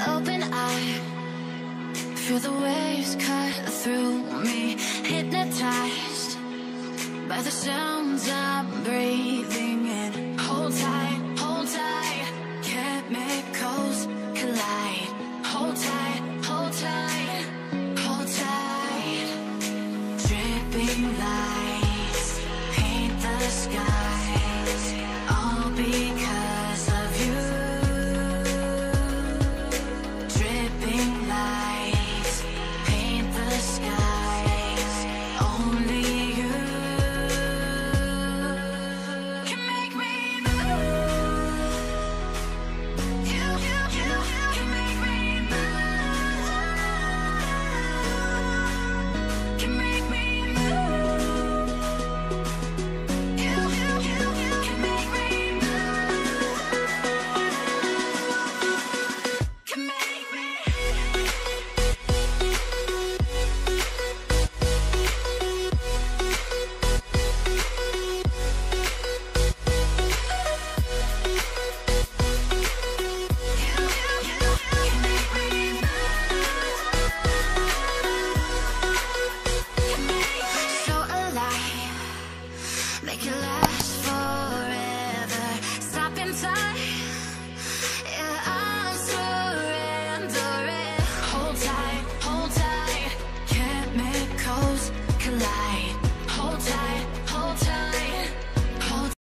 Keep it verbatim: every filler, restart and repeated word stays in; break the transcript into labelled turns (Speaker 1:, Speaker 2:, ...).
Speaker 1: open eye, feel the waves cut through me, hypnotized by the sounds I'm breathing in. Hold tight, hold tight, can't make